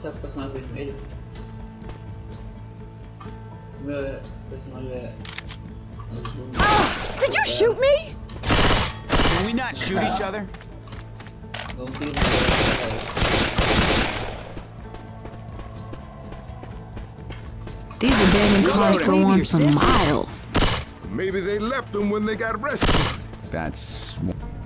essa personagem vermelha. O meu personagem é azul. Did you shoot me? Can we not shoot each other? Não tem These abandoned cars go on for miles. Maybe they left them when they got rescued. That's...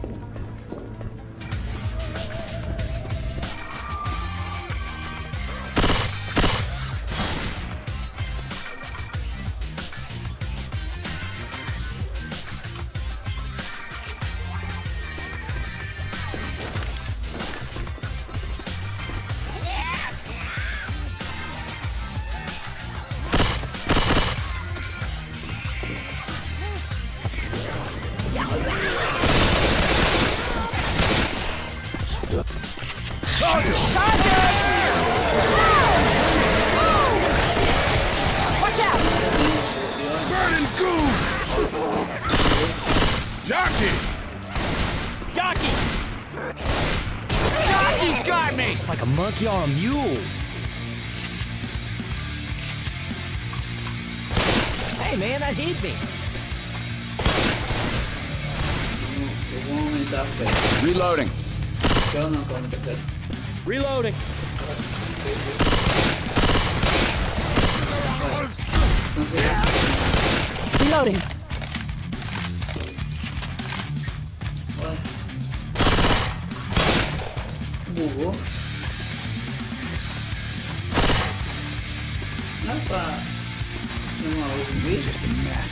Watch out! Burning goo! Jockey! Jockey! Jockey's got me! It's like a monkey on a mule. Hey man, that hit me. Eu vou aumentar a fé. Reloading. Eu não tô aumentando a fé. Reloading. Reloading. Ué. Bugou. Não é pra uma outra vez? Just a mess.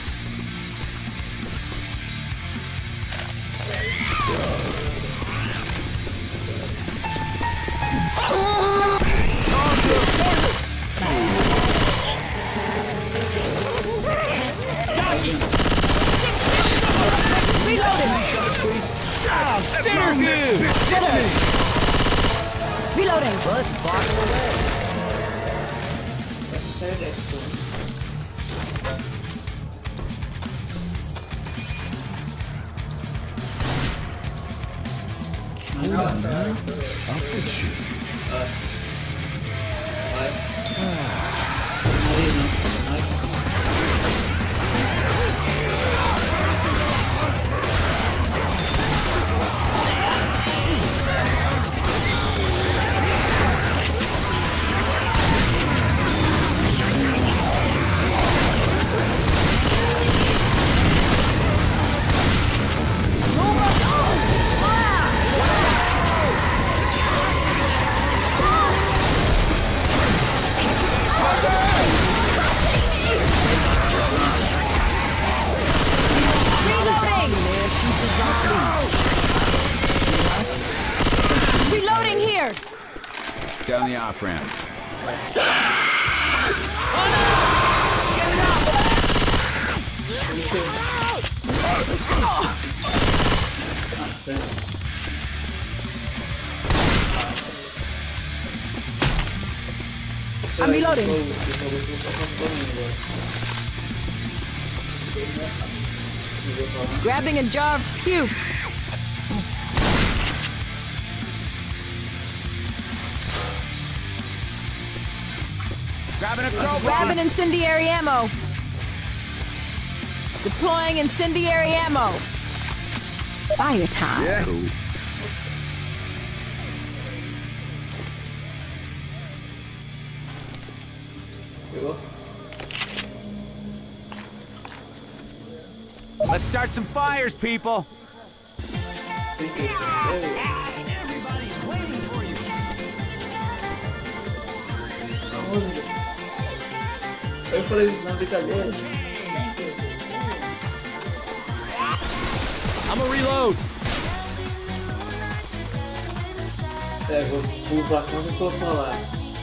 Reloading. Let's box away. I'll fix you. Reloading here. Down the off ramp. I'm reloading. Grabbing a jar of puke. Grabbing a crowbar. Grabbing incendiary ammo. Deploying incendiary ammo. Fire time. Yes. Pegou? Let's start some fires, people. Eu falei na brincadeira. I'm gonna reload. Vou pulo pra casa e tô falar.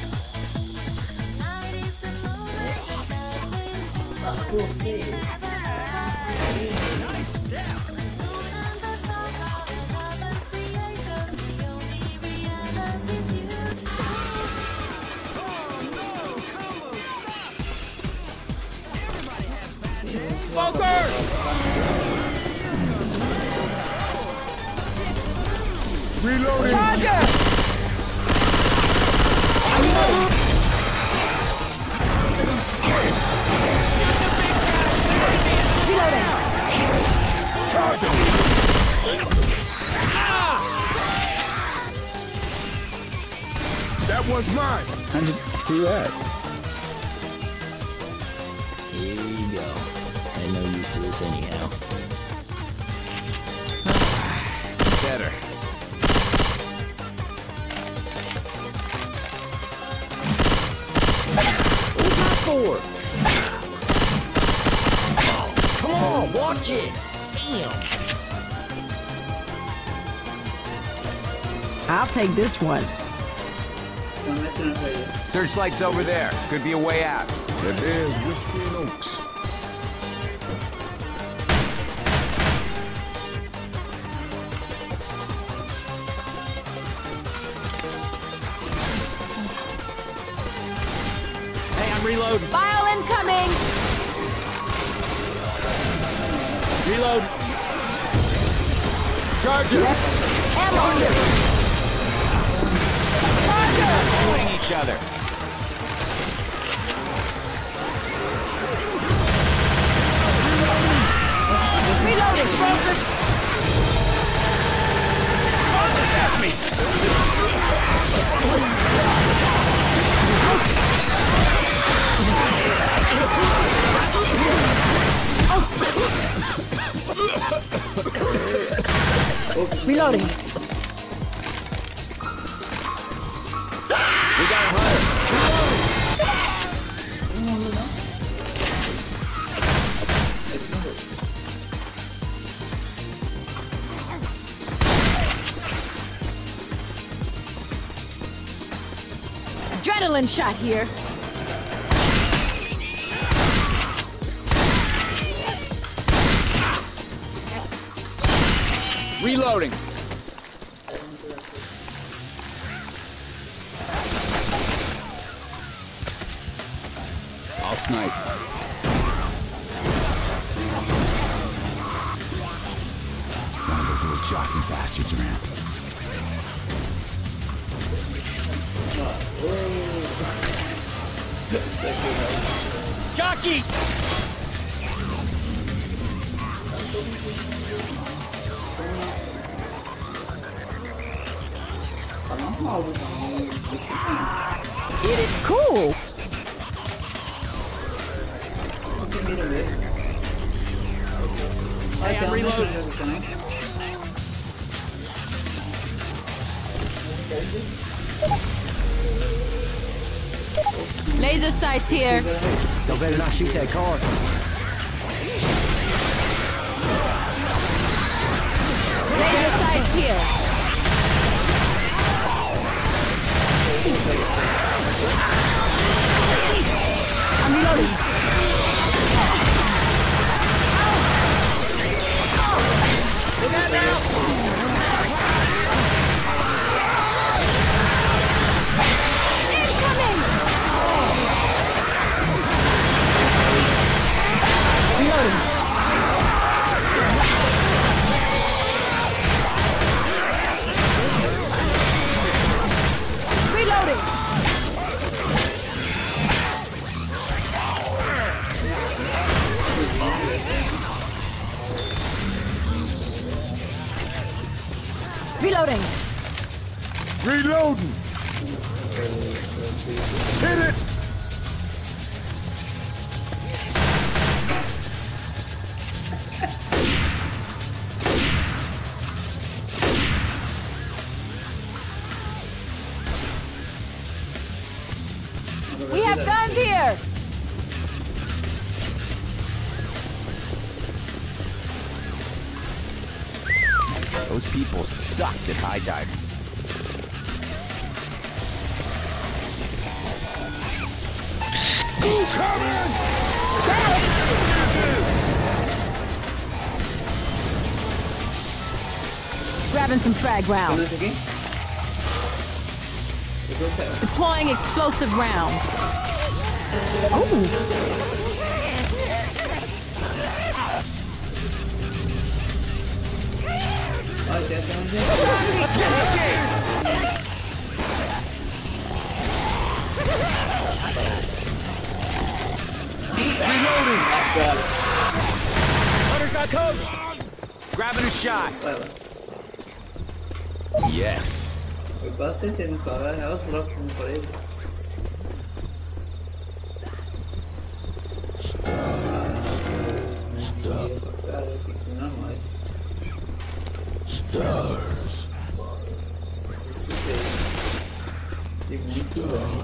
Smoker! Reloading. Charger! That one's mine. How did you do that? Here you go. Ain't no use to this anyhow. Better. What's that for? Come on, watch it. Damn. I'll take this one. Searchlight's over there. Could be a way out. And there's Whiskey and Oaks. Hey, I'm reloading. File incoming! Reload. Charger. Shooting each other. Reloading! Reloading. We got him higher. Adrenaline shot here. Reloading. I'll snipe. One of those little jockey bastards around. Jockey! It is cool. Hey, I'm reloading. Laser sights here. Y'all better not shoot that car. Laser sights here. I'm reloading. Look out now! Incoming! Reloading. Reloading. Reloading. Reloading. Hit it. We have guns here. Those people sucked at high diving. Grabbing some frag rounds. Deploying explosive rounds. Got it. Hunter's got coach. Grabbing a shot. Vai lá. Yes. Eu quase sentei no cara, é os blocos no parede. Cara, eu fico não mais. Stars. Escutei. Tem muito bom.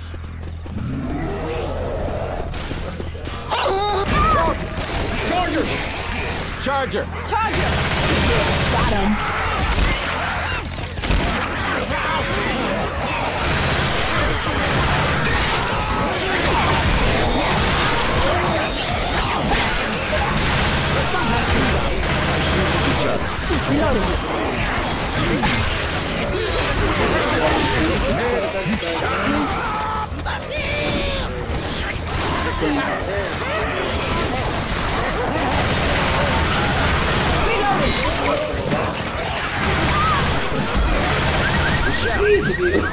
Charger! Charger! Charger! Got him. Isso, Deus.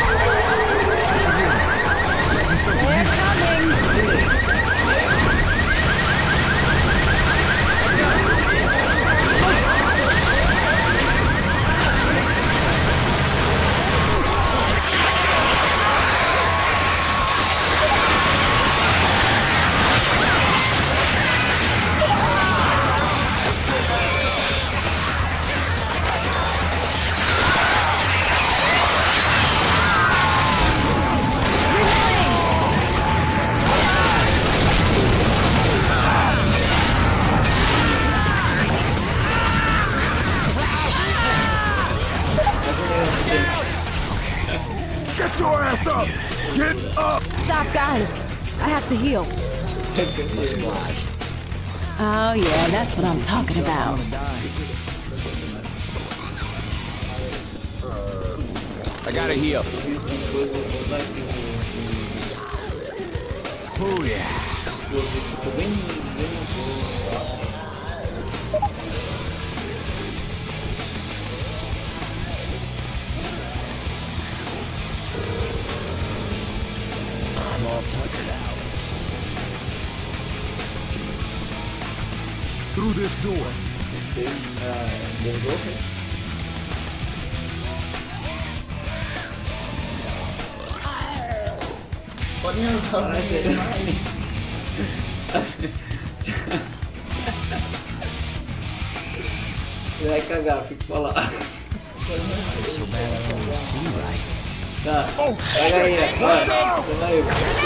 Get your ass up! Get up! Stop, guys. I have to heal. Oh, yeah, that's what I'm talking about. I gotta heal. Oh yeah. I'm all tuckered out. Through this door. Olha só, vai cagar, fica pra lá. So bad I don't even see right. Tá, pega aí, vai, pega aí.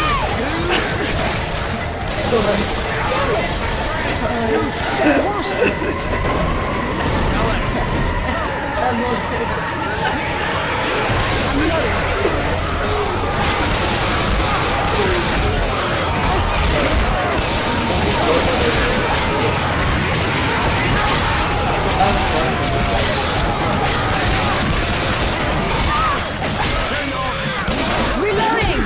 Reloading!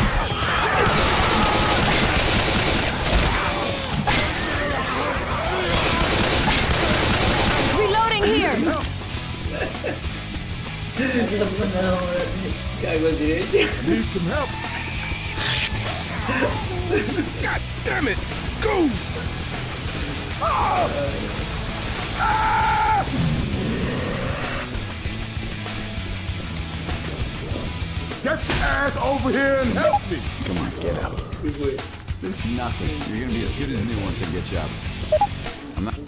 Reloading here! Cagou direito. Need some help. God damn it! Go! Ah! Ah! Get your ass over here and help me! Come on, get up. This is nothing. You're gonna be as good as me once I get you up. I'm not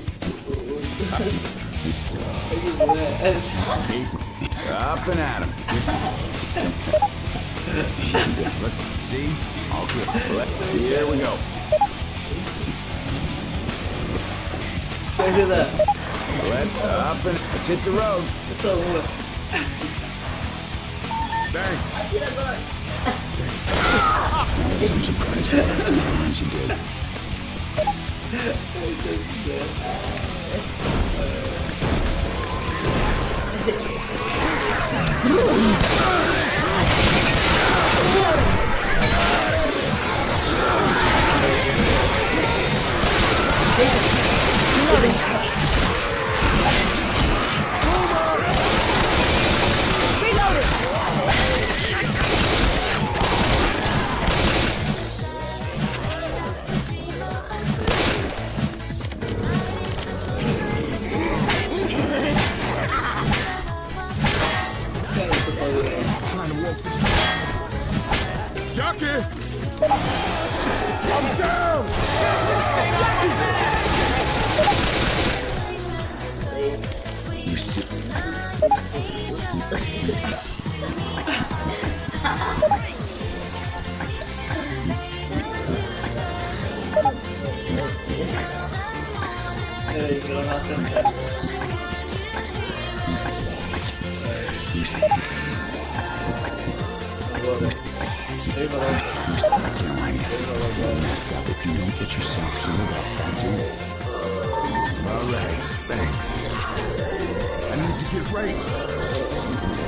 up and at him. Let's see. All good. Here we go. Look at that. Let up and let's hit the road. Essa rua. Thanks. I'm surprised you lasted as long as you did. Messed up if you don't get yourself healed up, that's it. Alright, thanks. I need to get right.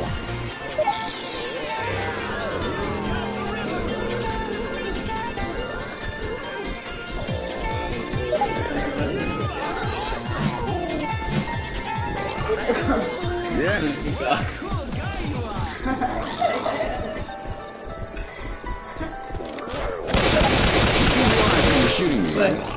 Yes. You're shooting me, right?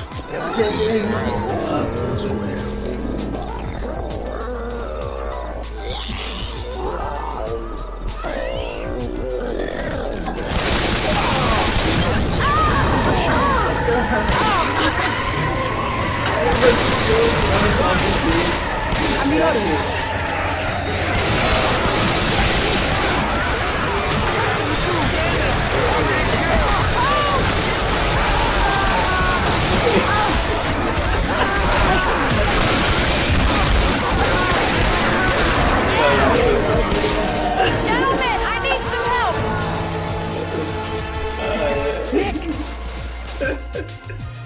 I'm reloading. Gentlemen, I need some help! Nick!